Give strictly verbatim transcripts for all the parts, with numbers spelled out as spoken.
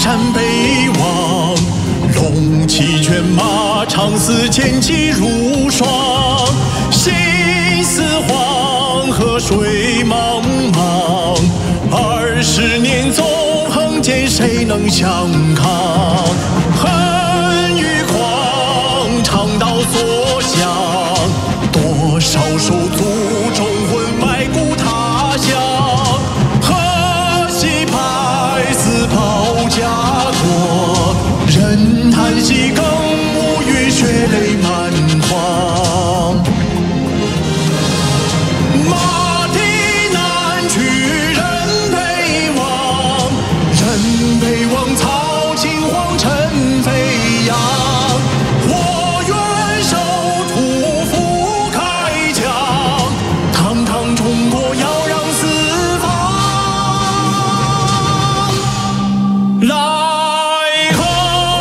山北望，龙骑犬马长嘶，剑气如霜。心似黄河水茫茫，二十年纵横间，谁能相抗？恨与狂，肠道所向，多少手足忠魂埋骨他乡。河西拍死袍甲垛，人叹息更无语，血泪满眶。马蹄南去人北望，人北望曹秦皇尘飞扬。我愿守土赴开疆，堂堂中国要让四方来贺。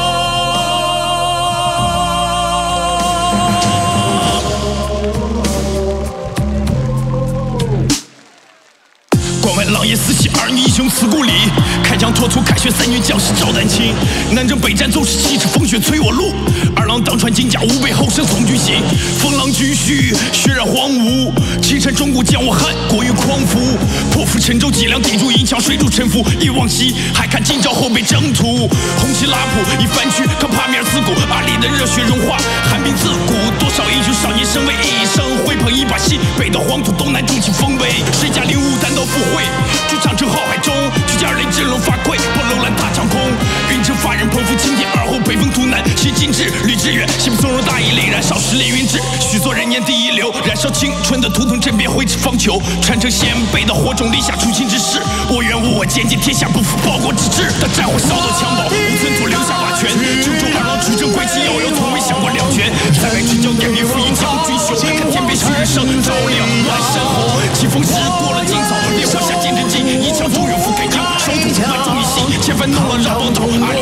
关外狼烟四起，儿女英雄辞故里。开疆拓土，开学三军将士照丹青。南征北战，纵使七尺风雪催我路。二郎当传金甲，吾辈后生从军行。风浪巨须，血染荒芜。青山中国将我汉，国欲匡扶。破釜沉舟，脊梁顶住银墙，水柱沉浮。一往昔，还看今朝后辈征途。红旗拉普已翻去，看帕米尔自古。阿里的热血融化，寒冰自古。多少英雄少年身为一生挥捧一把戏，北到黄土，东南重起风威。谁家领悟，单刀赴会。就长征浩海中，去见二雷振龙发聩，破楼兰大长空。云城发人捧腹青天，而后北风图南，西进至吕志远，西部从容大义凛然，少时烈云志，许作人言第一流，燃烧青春的图腾振别挥斥方遒，传承先辈的火种，立下初心之誓。我愿无我坚定天下，不负报国之志。当战火烧到襁褓，无寸土留下瓦全，九州二郎出征归期遥遥，从未想过两全。在外之交点兵赴营，将军雄，看天边旭日升，照亮万山红。起风时过了荆草，烈火下见真经，一枪中原覆盖营，守土万众一心，千帆弄浪让崩头。